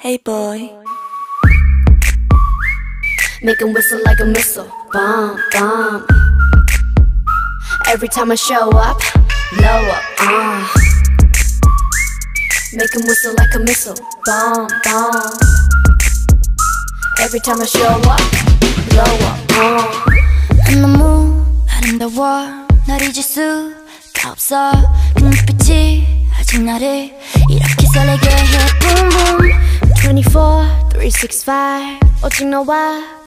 Hey boy. Make 'em whistle like a missile. Bomb, bomb. Every time I show up, blow up, Make 'em whistle like a missile. Bomb, bomb. Every time I show up, blow up, 난 너무 아름다워 널 잊을 수가 없어 그 눈빛이 아직 나를 이렇게 설레게 해 Boom boom 24, 365 오직 너와